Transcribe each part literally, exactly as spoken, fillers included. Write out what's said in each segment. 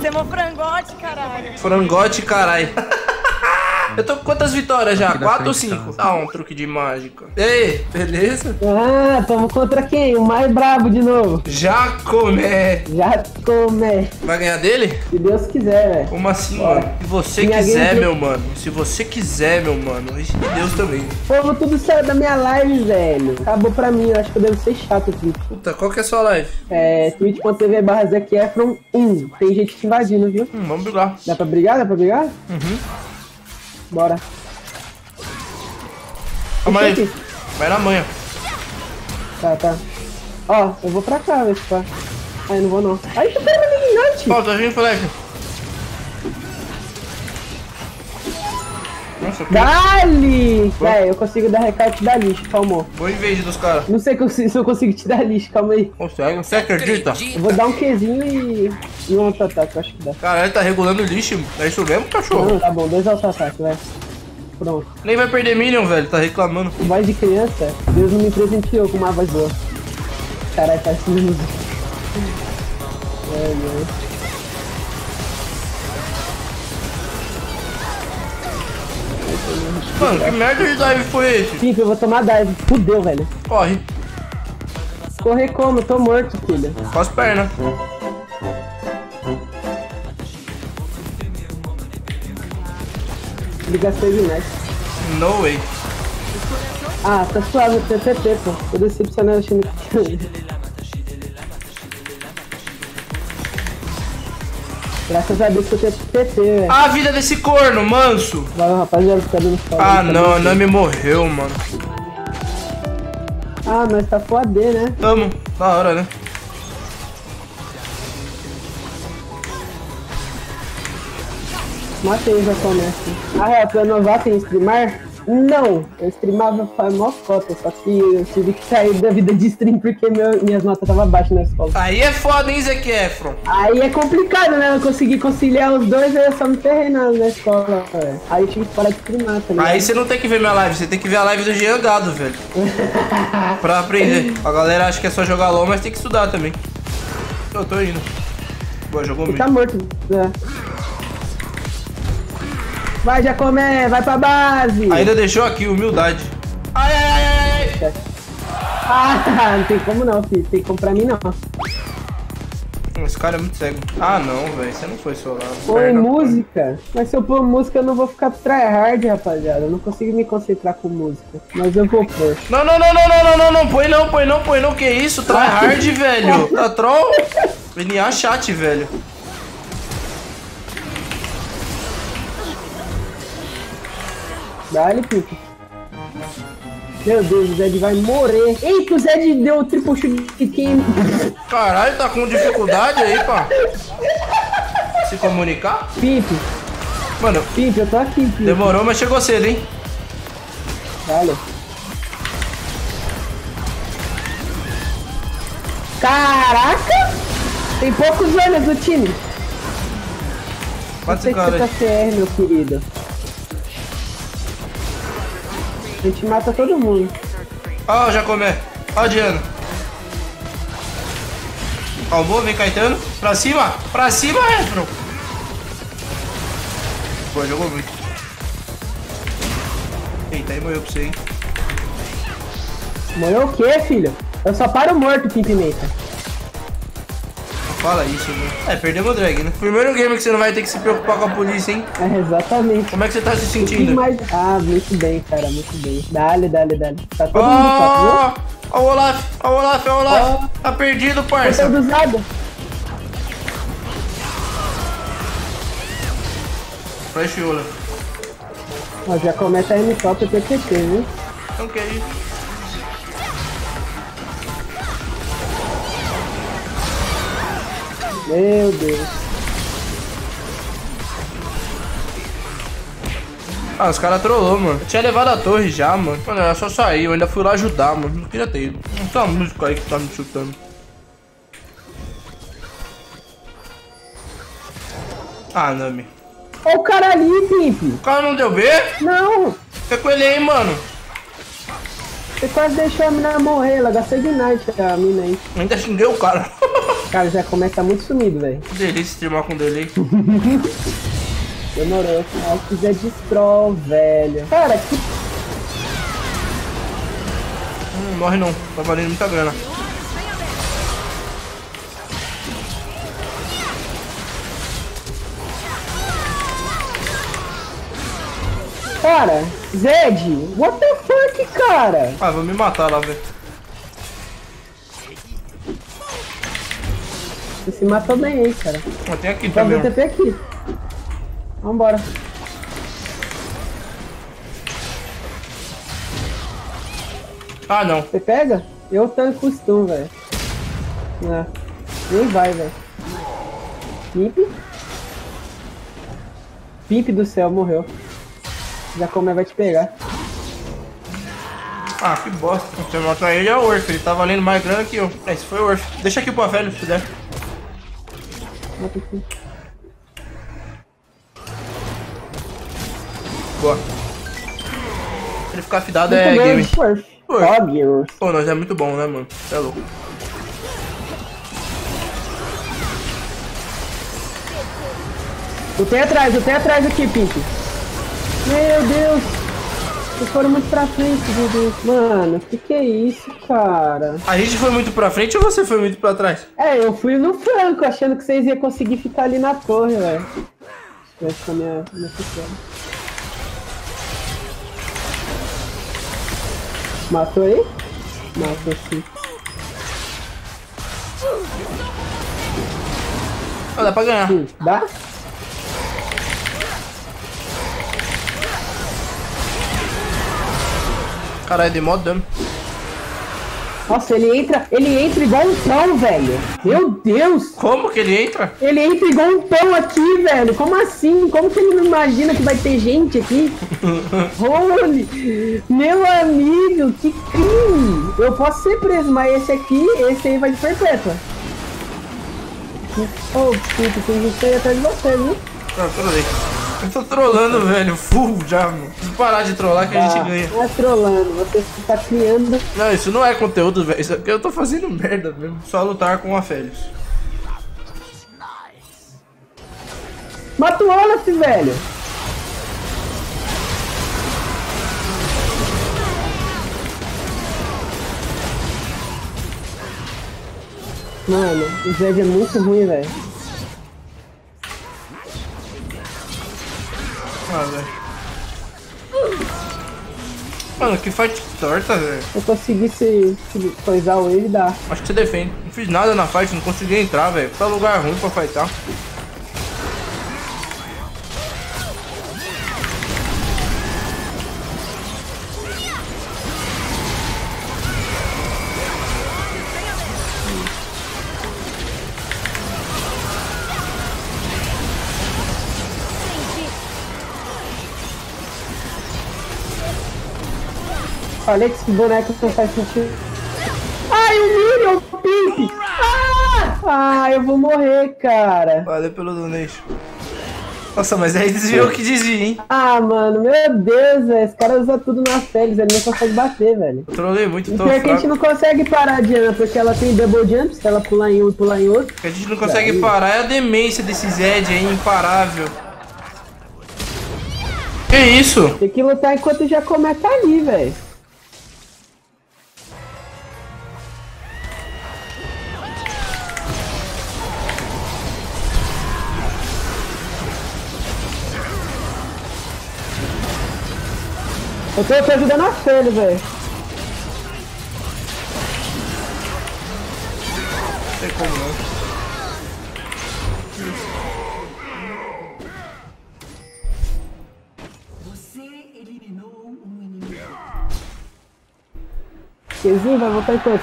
Você é meu frangote, caralho. Frangote, caralho. Eu tô com quantas vitórias já? Quatro ou cinco? Ah, um truque de mágica. E aí, beleza? Ah, tamo contra quem? O mais brabo de novo. Jacomé. Jacomé. Vai ganhar dele? Se Deus quiser, velho. Como assim, Bora. mano? Se você Minha quiser, game- meu mano. Se você quiser, meu mano. E se Deus também. O povo tudo saiu da minha live, velho. Acabou pra mim, eu acho que eu devo ser chato aqui. Puta, qual que é a sua live? É, twitch ponto tv barra Zac Efron um. Tem gente te invadindo, viu? Hum, vamos brigar. Dá pra brigar? Dá pra brigar? Uhum. Bora. Calma Deixa aí. aqui. Vai na manha. Tá, tá. Ó, eu vou pra cá, ver se pá. Ai, não vou não. Ai, que cara gigante! Ó, tá vindo flecha. Nossa, que... Dali! Véi, eu consigo dar recarte da lixo, calma. Boa invade dos caras. Não sei se eu consigo te dar lixo, calma aí. Consegue? Você acredita? Eu vou dar um Qzinho e... e um auto-ataque, eu acho que dá. Caralho, tá regulando o lixo. É isso mesmo, cachorro? Não, tá bom, dois auto-ataques, vai. Pronto. Nem vai perder minion, velho. Tá reclamando. Voz de criança, Deus não me presenteou com uma voz boa. Caralho, tá assim mesmo. Ai, meu. Mano, que merda de dive foi esse? Pimp, eu vou tomar dive. Fudeu, velho. Corre. Correr como? Eu tô morto, filho. Com as pernas. Liga save nice. No way. Ah, tá suave, tem T P, pô. Tô decepcionado achando que... Graças a Deus que eu tenho T P, velho. Ah, a vida desse corno, manso. Valeu, rapaziada, fica dando foda. Ah, não, a Nami morreu, mano. Ah, mas tá foda, né? Tamo. Da hora, né? Matei já começa. Ah, é, tu é novato em streamar? Não, eu streamava faz mó cota, só que eu tive que sair da vida de stream porque meu, minhas notas estavam baixas na escola. Aí é foda, hein, Zac Efron? Aí é complicado, né? Eu consegui conciliar os dois, aí eu só me ferrei na, na escola, velho. Aí eu tive que parar de streamar, tá ligado? Aí você não tem que ver minha live, você tem que ver a live do Jean Gado, velho. Pra aprender. A galera acha que é só jogar LOL, mas tem que estudar também. Eu tô indo. Boa, jogou Ele muito. tá morto, né? Vai, Jacomé, vai pra base! Ainda deixou aqui, humildade. Ai, ai, ai, ai, ai. Ah, não tem como não, filho. Tem como pra mim não. Esse cara é muito cego. Ah, não, velho. Você não foi solar. Põe música. Mas se eu pôr música, eu não vou ficar tryhard, rapaziada. Eu não consigo me concentrar com música. Mas eu vou pôr. Não, não, não, não, não, não, não, não. Põe não, põe não, põe não. Que isso? Tryhard, velho. Tá troll? N A chat, velho. Dá-lhe, Pico. Meu Deus, o Zed vai morrer. Eita, o Zed deu o triple shuriken. Caralho, tá com dificuldade aí, pá. Se comunicar? Pimp, Mano, Pimp, eu tô aqui, Pimp. demorou, mas chegou cedo, hein? Dá-lhe. Caraca! Tem poucos anos do time. Quantos Sei que caras você tá aí? C R, meu querido. A gente mata todo mundo. Ó, o Jacomé. Ó, o Diano. Calmou, vem Caetano. Pra cima. Pra cima, Efron. Pô, jogou muito. Eita, aí morreu pra você, hein? Morreu o quê, filho? Eu só paro morto, Pimp Menta. Não fala isso, né? É, perdemos o drag, né? Primeiro game que você não vai ter que se preocupar com a polícia, hein? É, exatamente. Como é que você tá se Que sentindo? mais... Ah, muito bem, cara, muito bem. Dale, dale, dale. Tá todo mundo top, viu? Ó, ó o Olaf, ó o Olaf, ó o Olaf. Ó. Tá perdido, Foi parça. do usado. Flash Olaf. Ó, já começa a M top e P T T, viu? Ok. Meu Deus. Ah, os caras trollou, mano. Eu tinha levado a torre já, mano. Mano, era só sair. Eu ainda fui lá ajudar, mano. Não queria ter ido. Essa música aí que tá me chutando. Ah, Nami. Ó o cara ali, Pimp. O cara não deu B? Não. Fica com ele aí, mano. Você quase deixou a mina morrer. Ela gastou de night a mina aí. Ainda xinguei o cara. Cara, já começa muito sumido, velho. Que delícia streamar com delay. Demorou. Ah, quiser destrói, velho. Cara, que... Hum, morre não. Tá valendo muita grana. Cara, Zed, what the fuck, cara? Ah, vou me matar lá, velho. Você se matou bem aí, cara. Ah, tem aqui Pode também. ver o T P aqui. Vambora. Ah, não. Você pega? Eu tanco o stun, velho. Não. Nem vai, velho. Pimp. Pimp do céu, morreu. Já como vai te pegar. Ah, que bosta. Você matar ele é o Orf. Ele tá valendo mais grana que eu. É, esse foi o Orf. Deixa aqui pro velho, se puder. Mata aqui. Boa. Se ele ficar fidado Muito é bem, game. Smurf. Oi. Ó, Gears. Pô, nós é muito bom, né, mano? Você é louco. Lutei atrás, lutei atrás aqui, Pimp. Meu Deus. Vocês foram muito pra frente, meu Deus. Mano, que que é isso, cara? A gente foi muito pra frente ou você foi muito pra trás? É, eu fui no franco, achando que vocês iam conseguir ficar ali na torre, velho. Vai ficar minha, minha pequena. Matou aí? Matou sim. Ah, dá pra ganhar. Sim, dá? Caralho, dei mó dano. Nossa, ele entra, ele entra igual um pão, velho. Meu Deus! Como que ele entra? Ele entra igual um pão aqui, velho. Como assim? Como que ele não imagina que vai ter gente aqui? Holy! Meu amigo, que crime! Eu posso ser preso, mas esse aqui, esse aí vai de perpétua. Ô, oh, puta, tem gente aí atrás de você, viu? Ah, trolei. Eu tô trolando, velho. Full já, mano. Se parar de trollar que a gente ganha. Não é trolando, você tá criando. Não, isso não é conteúdo, velho. Isso aqui eu tô fazendo merda mesmo. Só lutar com a Félix. Mata o Olaf, velho! Mano, o Zed é muito ruim, velho. Ah, velho. Mano, que fight torta, velho. Se eu conseguisse coisar o wave, dá. Acho que você defende. Não fiz nada na fight, não consegui entrar, velho. Tá lugar ruim pra fightar. Falei que esse boneco não faz sentido. Ai, o Minion, o Pimp! Ah! Ah, eu vou morrer, cara. Valeu pelo donation. Nossa, mas aí desviou que desvia, hein? Ah, mano, meu Deus, velho. Esse cara usa tudo na Félix, ele não consegue bater, velho. Eu trolei muito, E tô pior que a gente fraco. não consegue parar a Diana, porque ela tem double jump, se ela pular em um e pular em outro. O que a gente não consegue Daí. parar é a demência desse Zed aí, imparável. Que isso? Tem que lutar enquanto o Jacomé tá ali, velho. Eu tô, eu tô ajudando a Félix, velho. Não sei como não. Quezinho vai voltar enquanto?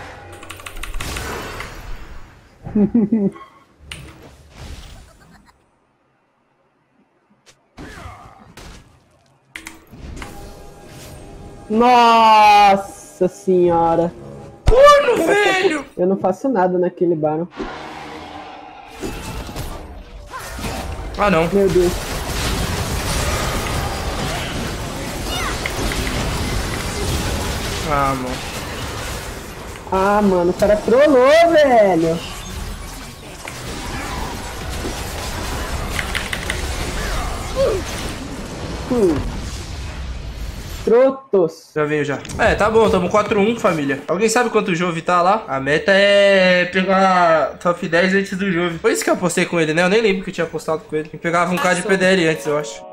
Nossa senhora. Corno, velho! Eu não faço nada naquele Baron. Ah, não. Meu Deus. Ah, mano. Ah, mano, o cara trollou, velho. Uhum. Trotos. Já veio já. É, tá bom, tamo quatro a um, família. Alguém sabe quanto o Jove tá lá? A meta é pegar top dez antes do Jove. Foi isso que eu apostei com ele, né? Eu nem lembro que eu tinha apostado com ele. Eu pegava um K de P D L antes, eu acho.